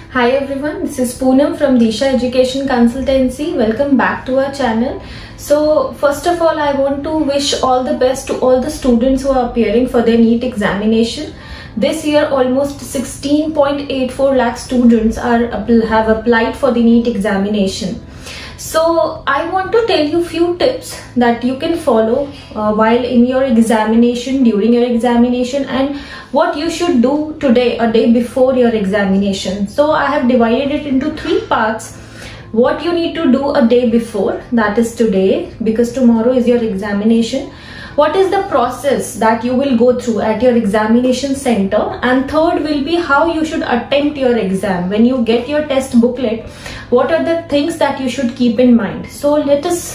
Hi everyone, this is Poonam from Disha Education Consultancy. Welcome back to our channel. So first of all, I want to wish all the best to all the students who are appearing for their NEET examination. This year almost 16.84 lakh students have applied for the NEET examination. So I want to tell you few tips that you can follow while in your examination, during your examination, and what you should do today, a day before your examination. So I have divided it into 3 parts. What you need to do a day before, that is today, because tomorrow is your examination. What is the process that you will go through at your examination center, and third will be how you should attempt your exam. When you get your test booklet, what are the things that you should keep in mind? So let us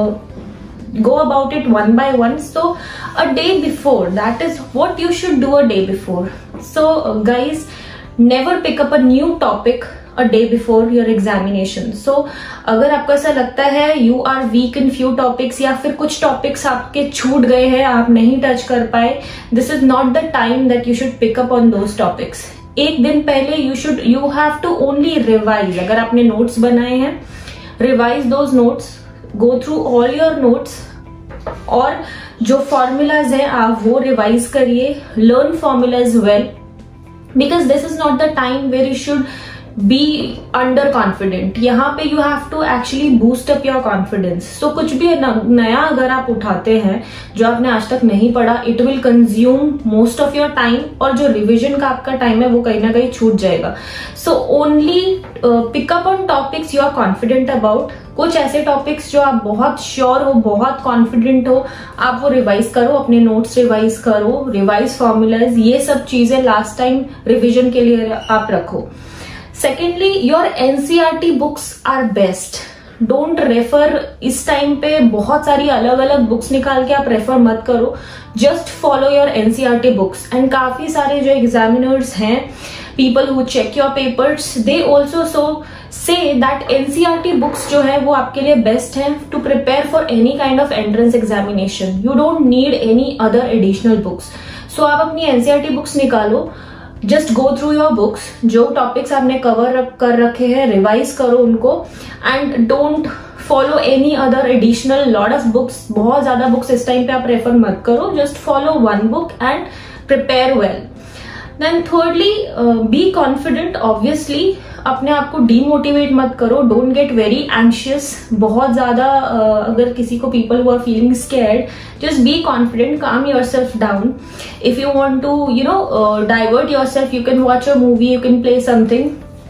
go about it one by one. So a day before, that is what you should do a day before. So guys, never pick up a new topic a day before your examination. So अगर आपको ऐसा लगता है you are weak in few topics या फिर कुछ topics आपके छूट गए हैं, आप नहीं टच कर पाए, this is not the time that you should pick up on those topics. एक दिन पहले you have to only revise. अगर आपने notes बनाए हैं, revise those notes, go through all your notes, और जो formulas हैं आप वो revise करिए, learn formulas well, because this is not the time where you should be under confident. यहाँ पे you have to actually boost up your confidence. So कुछ भी नया अगर आप उठाते हैं जो आपने आज तक नहीं पढ़ा, it will consume most of your time, और जो revision का आपका time है वो कहीं ना कहीं छूट जाएगा. So only pick up on topics you are confident about. कुछ ऐसे टॉपिक्स जो आप बहुत श्योर हो, बहुत कॉन्फिडेंट हो, आप वो रिवाइज करो, अपने नोट्स रिवाइज करो, रिवाइज फॉर्मूलाज, ये सब चीजें लास्ट टाइम रिवीजन के लिए आप रखो. Secondly, your NCERT books are best. Don't refer. इस टाइम पे बहुत सारी अलग अलग बुक्स निकाल के आप रेफर मत करो. Just follow your NCERT books. And काफी सारे जो एग्जामिनर्स हैं, people who check your papers, they also say that NCERT books जो है वो आपके लिए बेस्ट है to prepare for any kind of entrance examination. You don't need any other additional books. So आप अपनी NCERT books निकालो, just go through your books, जो topics आपने cover कर रखे हैं, revise करो उनको, and don't follow any other additional lot of books. बहुत ज्यादा books इस टाइम पे आप रेफर मत करो. Just follow one book and prepare well. Then thirdly, be confident. Obviously, अपने आप को demotivate मत करो. Don't get very anxious. बहुत ज़्यादा अगर किसी को people who are feeling scared, just be confident. Calm yourself down. If you want to, divert yourself, you can watch a movie, you can play something.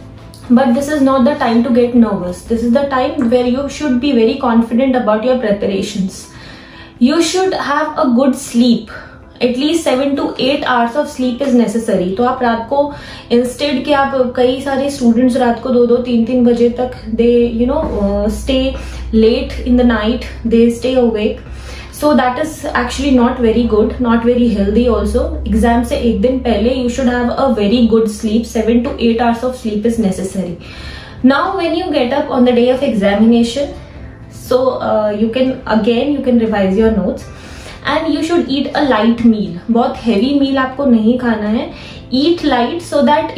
But this is not the time to get nervous. This is the time where you should be very confident about your preparations. You should have a good sleep. At least 7 to 8 hours of sleep is necessary. तो आप रात को instead के आप कई सारे students रात को 2-2, 3-3 बजे तक they stay late in the night, they stay awake. So that is actually not very good, not very healthy also. Exam से एक दिन पहले you should have a very good sleep. 7 to 8 hours of sleep is necessary. Now when you get up on the day of examination, so you can revise your notes. And you should eat a light meal. बहुत heavy meal आपको नहीं खाना है. Eat light so that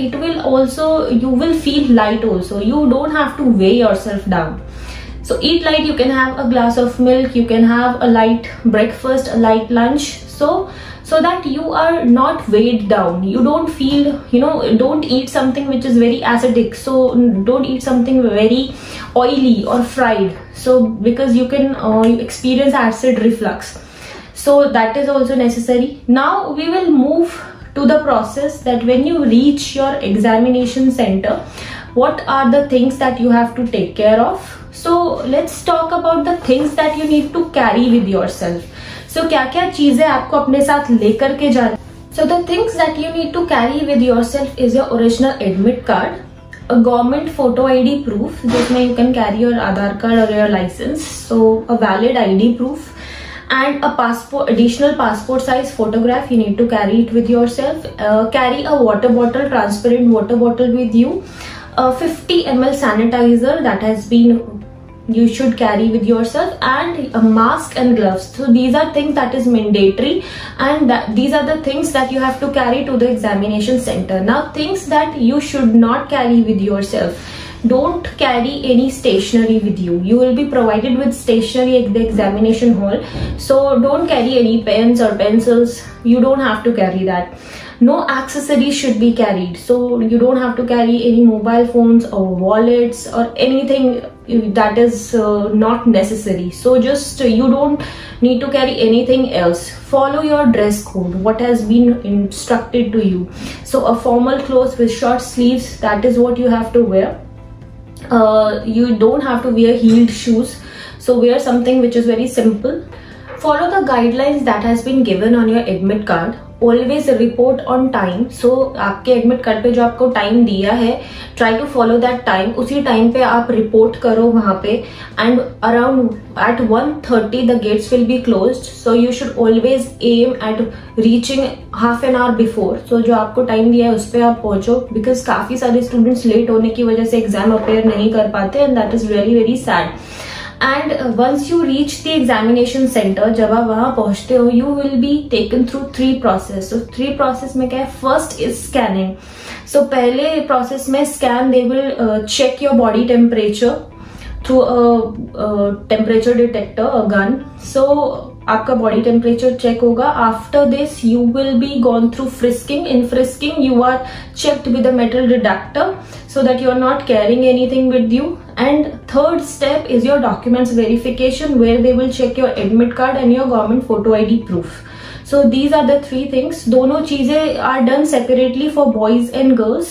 you will feel light also. You don't have to weigh yourself down. So eat light. You can have a glass of milk. You can have a light breakfast, a light lunch. So that you are not weighed down. You don't feel, don't eat something which is very acidic. So don't eat something very oily or fried. So because you can experience acid reflux. So that is also necessary. Now we will move to the process that when you reach your examination center, what are the things that you have to take care of. So let's talk about the things that you need to carry with yourself. So क्या क्या चीजें आपको अपने साथ लेकर के जाना. So the things that you need to carry with yourself is your original admit card, a government photo ID proof, जिसमें you can carry your Aadhaar card or your license. So a valid ID proof. And a passport, additional passport size photograph, you need to carry it with yourself. Carry a water bottle, transparent water bottle with you. A 50 ml sanitizer that has been you should carry with yourself, and a mask and gloves. So these are things that is mandatory, and these are the things that you have to carry to the examination center. Now, things that you should not carry with yourself. Don't carry any stationery with you. You will be provided with stationery at the examination hall, so don't carry any pens or pencils. You don't have to carry that. No accessories should be carried, so you don't have to carry any mobile phones or wallets or anything that is not necessary. So just you don't need to carry anything else. Follow your dress code, what has been instructed to you. So a formal clothes with short sleeves, that is what you have to wear. You don't have to wear heeled shoes, so wear something which is very simple. Follow the guidelines that has been given on your admit card. Always report on time. So आपके admit card पे जो आपको time दिया है, try to follow that time. उसी time पे आप report करो वहाँ पे, and around at 1:30 the gates will be closed. So you should always aim at reaching half an hour before. So जो आपको टाइम दिया है उस पे आप पहुंचो, because काफी सारे स्टूडेंट्स लेट होने की वजह से एग्जाम अपेयर नहीं कर पाते, and that is really very sad. And once you reach the examination center, जब आप वहाँ पहुँचते हो, you will be taken through 3 process. So 3 process में क्या है? First is scanning. So पहले process में scan, they will check your body temperature through a temperature detector, a gun. So आपका body temperature check होगा. After this you will be gone through frisking. In frisking you are checked with a metal detector, so that you are not carrying anything with you. And third step is your documents verification, where they will check your admit card and your government photo ID proof. So these are the 3 things. दोनों चीजें are done separately for boys and girls.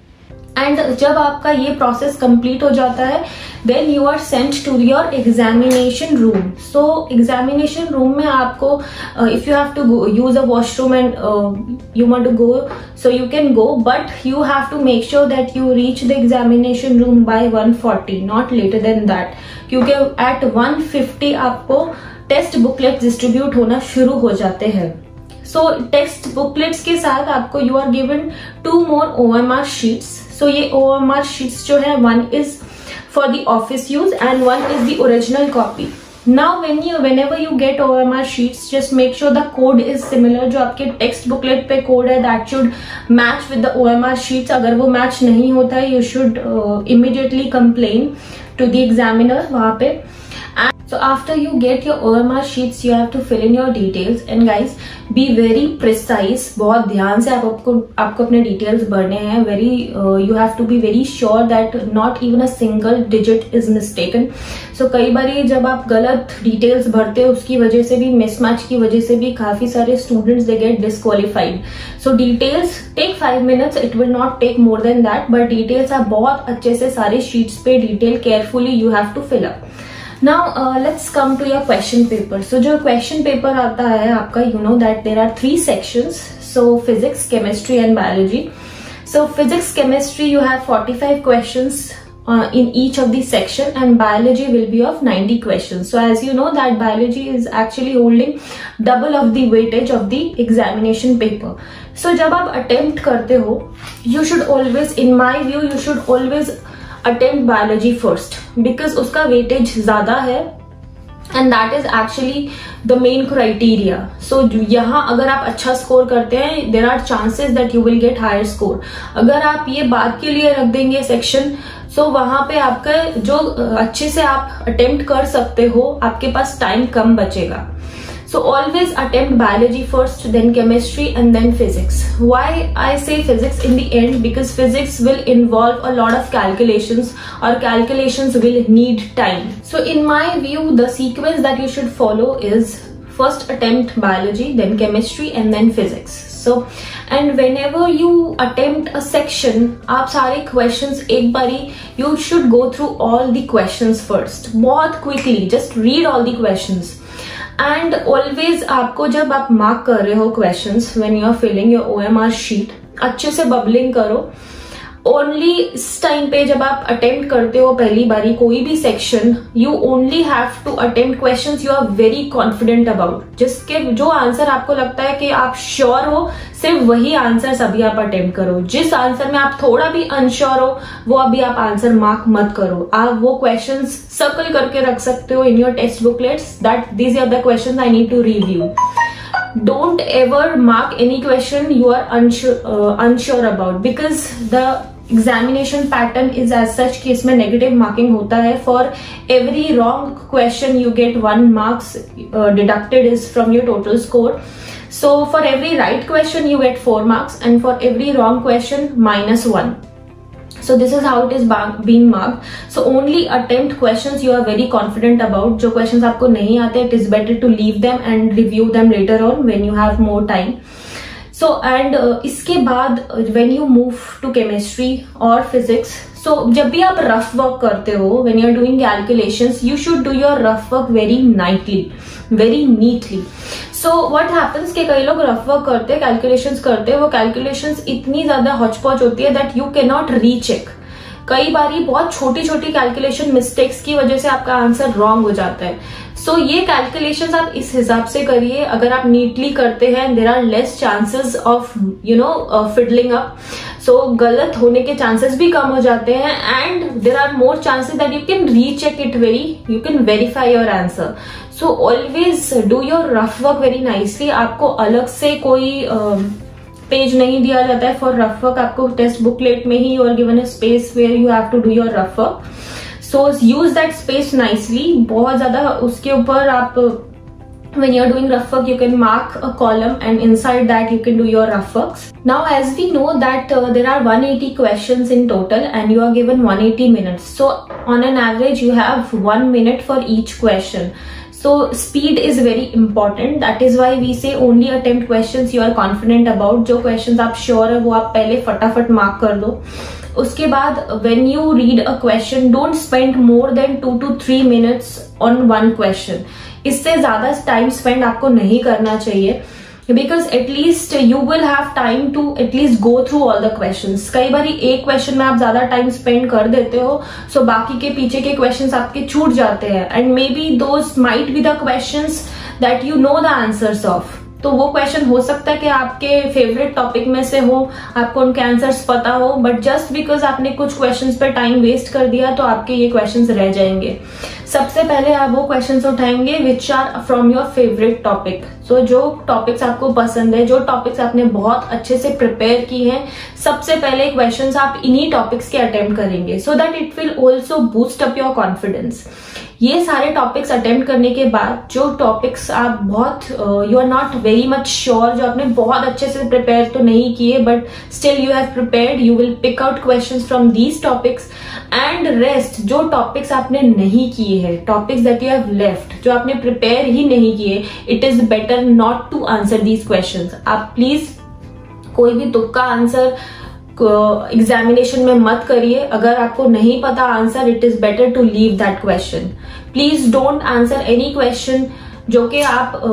And जब आपका ये process complete हो जाता है, then you are sent to your examination room. So examination room में आपको if you have to go use a washroom and you want to go, so you can go, but you have to make sure that you reach the examination room by 1:40, not later than that, क्योंकि at 1:50 आपको test booklet distribute होना शुरू हो जाते हैं. सो text booklets के साथ आपको you are given 2 more OMR sheets. So ये OMR शीट्स जो है, one is for the office use and one is the original copy. Now whenever you get OMR sheets, just make sure the code is similar. जो आपके text booklet पे code है, that should match with the OMR sheets. अगर वो match नहीं होता है, you should immediately complain to the examiner वहाँ पे. So after you get your OMR sheets, you have to fill in your details, and guys be very precise. बहुत ध्यान से आपको अपने details भरने हैं. You have to be very sure that not even a single digit is mistaken. So कई बारी जब आप गलत details भरते हो, उसकी वजह से भी, mismatch की वजह से भी काफी सारे students they get disqualified. So details take 5 minutes. It will not take more than that. But details आप बहुत अच्छे से सारे sheets पे detail carefully you have to fill up. Now let's come to your question paper. So जो question paper आता है आपका, you know that there are 3 sections. So physics, chemistry and biology. So physics, chemistry you have 45 questions in each of the section, and biology will be of 90 questions. So as you know that biology is actually holding double of the weightage of the examination paper. So जब आप attempt करते हो, you should always, in my view, you should always attempt biology first, because उसका weightage ज़्यादा है, and that is actually the main criteria. So यहाँ अगर आप अच्छा स्कोर करते हैं, there are chances that you will get higher score. अगर आप ये बाद के लिए रख देंगे सेक्शन, so वहाँ पे आपका जो अच्छे से आप attempt कर सकते हो, आपके पास टाइम कम बचेगा. So always attempt biology first, then chemistry and then physics. Why I say physics in the end? Because physics will involve a lot of calculations, or calculations will need time. So in my view, the sequence that you should follow is first attempt biology, then chemistry and then physics. So and whenever you attempt a section, आप सारे questions एक बारी, you should go through all the questions first, बहुत quickly, just read all the questions. And always आपको जब आप mark कर रहे हो questions, when you are filling your OMR sheet, अच्छे से बबलिंग करो. ओनली इस टाइम पे जब आप अटेम्प्ट करते हो पहली बारी कोई भी section, you only have to attempt questions you are very confident about, जिसके जो आंसर आपको लगता है कि आप श्योर हो, सिर्फ वही आंसर अभी आप अटेम्प्ट करो। जिस आंसर में आप थोड़ा भी अनश्योर हो वो अभी आप आंसर मार्क मत करो। आप वो क्वेश्चंस सर्कल करके रख सकते हो in your text booklets that these are the questions I need to review. Don't ever mark any question you are unsure about, because the examination pattern is as such कि इसमें negative marking होता है। For every wrong question you get 1 marks deducted is from your total score. So for every right question you get 4 marks and for every wrong question -1. So this is how it is being marked. So only attempt questions you are very confident about. जो questions आपको नहीं आते, it is better to leave them and review them later on when you have more time. So and इसके बाद when you move to chemistry or physics, so जब भी आप rough work करते हो, when you are doing calculations, you should do your rough work very neatly. So what happens कि कई लोग रफ वर्क करते हैं, कैलकुलेशंस करते हैं, वो कैलकुलेशंस इतनी ज्यादा हॉचपॉच होती है that you can not recheck. कई बारी बहुत छोटी छोटी कैलकुलेशन मिस्टेक्स की वजह से आपका आंसर रॉन्ग हो जाता है। सो ये कैलकुलेशंस आप इस हिसाब से करिए, अगर आप नीटली करते हैं there are less chances of fiddling up. So गलत होने के चांसेस भी कम हो जाते हैं and there are more chances that you can recheck it you can verify your answer. So always do your rough work very nicely. आपको अलग से कोई पेज नहीं दिया जाता है फॉर रफ वर्क, आपको टेक्स्ट बुकलेट में ही और given a space where you have to do your rough work. So use that space nicely. बहुत ज्यादा उसके ऊपर आप when you are doing rough work you can mark a column and inside that you can do your rough works. Now as we know that there are 180 questions in total and you are given 180 minutes. So on an average you have 1 minute for each question. So speed is very important. That is why we say only attempt questions you are confident about. जो questions आप sure है वो आप पहले फटाफट mark कर दो। उसके बाद when you read a question don't spend more than 2 to 3 minutes on one question. इससे ज्यादा टाइम स्पेंड आपको नहीं करना चाहिए because at least you will have time to at least go through all the questions. कई बार एक क्वेश्चन में आप ज्यादा टाइम स्पेंड कर देते हो सो बाकी के पीछे के क्वेश्चंस आपके छूट जाते हैं and maybe those might be the questions that you know the answers of. तो वो क्वेश्चन हो सकता है कि आपके फेवरेट टॉपिक में से हो, आपको उनके आंसर्स पता हो, बट जस्ट बिकॉज आपने कुछ क्वेश्चंस पे टाइम वेस्ट कर दिया तो आपके ये क्वेश्चंस रह जाएंगे। सबसे पहले आप वो क्वेश्चंस उठाएंगे which are from your favourite topic. So जो टॉपिक्स आपको पसंद है, जो टॉपिक्स आपने बहुत अच्छे से प्रिपेयर की हैं, सबसे पहले क्वेश्चंस आप इन्हीं टॉपिक्स के अटेम्प्ट करेंगे so that it will also boost up your confidence. ये सारे टॉपिक्स अटेम्प्ट करने के बाद जो टॉपिक्स आप बहुत you are not very much sure, जो आपने बहुत अच्छे से प्रिपेयर तो नहीं किए but still you have prepared, you will pick out questions from these topics and rest जो टॉपिक्स आपने नहीं किए हैं, topics that you have left, जो आपने प्रिपेयर ही नहीं किए, it is better not to answer these questions. आप प्लीज कोई भी तुक्का आंसर एग्जामिनेशन में मत करिए। अगर आपको नहीं पता answer, it is better to leave that question. Please don't answer any question जो कि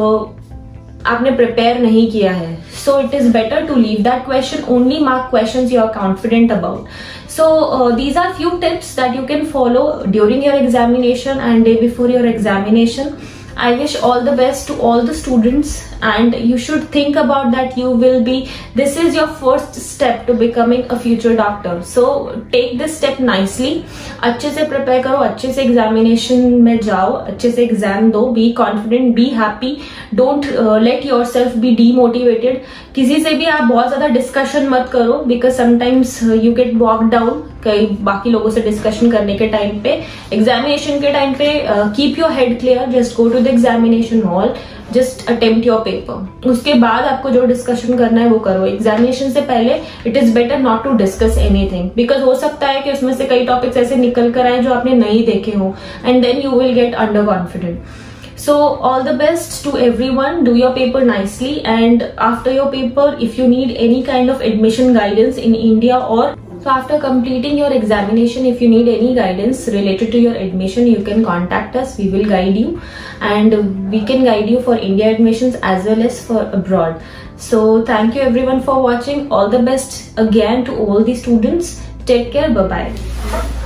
आपने प्रिपेयर नहीं किया है। So it is better to leave that question, only mark questions you are confident about. So these are few tips that you can follow during your examination and day before your examination. I wish all the best to all the students and you should think about that you will be, this is your first step to becoming a future doctor. So take this step nicely. अच्छे से prepare करो, अच्छे से examination में जाओ, अच्छे से exam दो, be confident, be happy, don't let yourself be demotivated. किसी से भी आप बहुत ज्यादा discussion मत करो because sometimes you get bogged down कई बाकी लोगों से डिस्कशन करने के टाइम पे। एग्जामिनेशन के टाइम पे keep your head clear, just go to the examination hall, just attempt your paper. उसके बाद आपको जो डिस्कशन करना है वो करो। एग्जामिनेशन से पहले it is better not to discuss anything because हो सकता है कि उसमें से कई टॉपिक्स ऐसे निकल कर आए जो आपने नहीं देखे हो and then you will get under confident. So all the best to everyone. Do your paper nicely and after your paper if you need any kind of admission guidance in India or so after completing your examination if you need any guidance related to your admission you can contact us. We will guide you and we can guide you for India admissions as well as for abroad. So thank you everyone for watching. All the best again to all the students. Take care. Bye-bye.